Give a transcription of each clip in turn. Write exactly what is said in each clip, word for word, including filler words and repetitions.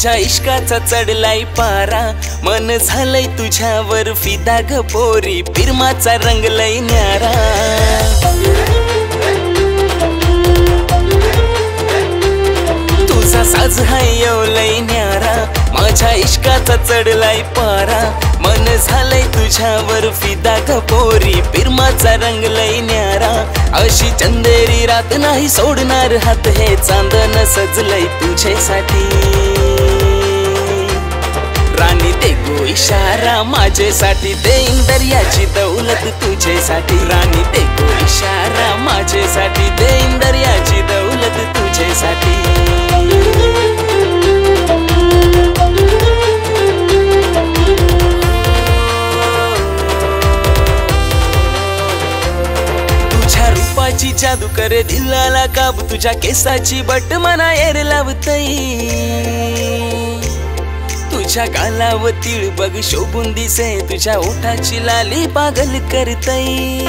माझ्या इश्काचा चढलाय पारा, मन झालंय तुझ्यावर फिदा ग पोरी, पिरमाचा रंगलय न्यारा। तुझा साज हाय येवलय न्यारा, माझ्या इश्काचा चढलाय पारा, मन झालंय तुझ्यावर फिदा ग पोरी, पिरमाचा रंगलय न्यारा। अशी चंदेरी रात नाही सोडणार हात, हे चांदन सजलय तुझ्यासाठी। राणी दे गो इशारा माझ्यासाठी, देईन दर्याची दौलत तुझ्यासाठी। राणी दे गो इशारा माझ्यासाठी, देईन दर्याची दौलत तुझ्यासाठी। रूपाची जादू करे दिलाला काबू, तुझ्या केसाची बट मना एर लावतई, तुझ्या गालाव तीळ बघ शोभून दिसे, तुझ्या ओठाची लाली पागल करतई।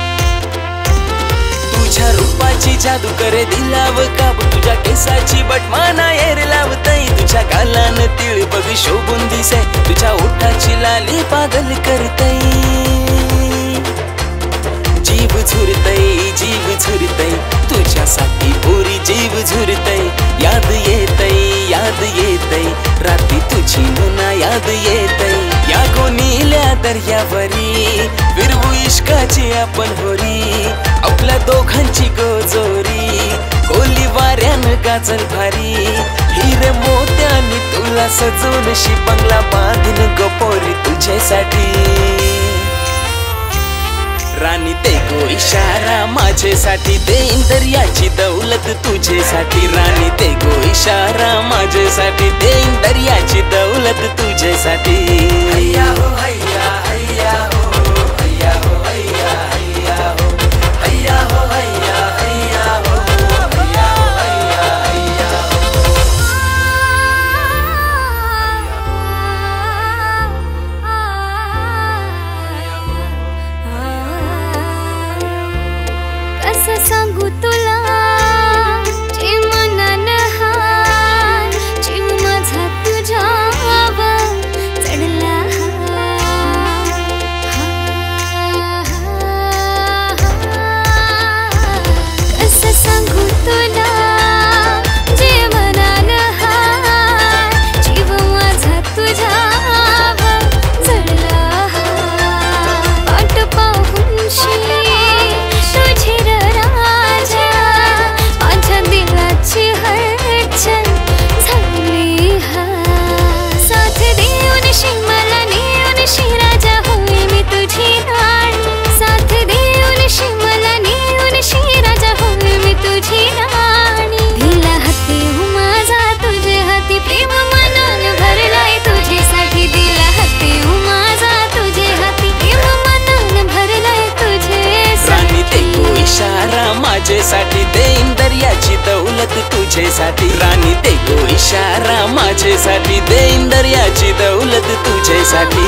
तुझ्या रूपाची जादू करे दिलाव काबू, तुझ्या केसाची बट मना एर लावतई, तुझ्या गालान तीळ बघ शोभून दिसे, तुझ्या ओठाची लाली पागल करतई। जीव झुरतई जीव झुरतई तुझ्यासाठी पोरी, जीव झुरतई, याद येतई याद येतई, रात्री तुझी मुना याद येतई। या गोनील्या दर्यावरी फिरवू इश्काची आपण होरी, आपल्या दोघांची गोजोरी, कोली वाऱ्यानं गाजल भारी, हिरे मोत्यानी तुला सजवून शी बंगला बांधीन ग पोरी तुझ्यासाठी। राणी दे गो इशारा माझ्यासाठी, देईन दर्याची दौलत तुझ्यासाठी। राणी दे गो इशारा माझ्यासाठी, देईन दर्याची दौलत तुझ्यासाठी। हैया हो हैया हैया हो हैया हो हैया हैया हो हैया हो हैया हैया हो हैया हो हैया हैया हो। कसं सांगू तुला जे मनान हाय, जीव माझा तुझ्यावर चढला। कसं सांगू तुला जे मनान हाय, जीव माझा तुझ्यावर चढला। वाट पाहून शी तुझी राजा, माझ्या दिलाची हलचल झाली हा। साथ देऊन शी मला नेऊन शी राजा, होईल मी तुझी राणी। साथ देऊन शी मला नेऊन शी राजा, होईल मी तुझी राणी। दिला हाती माझा तुझे हाती, प्रेम मनान भरलाय तुझ्यासाठी। दिला हाती माझा तुझे हाती, प्रेम मनान भरलाय तुझ्यासाठी। राणी दे गो इशारा माझ्यासाठी, देईन दर्याची दौलत तुझ्यासाठी। राणी दे गो इशारा माझ्यासाठी, देईन दर्याची दौलत तुझ्यासाठी।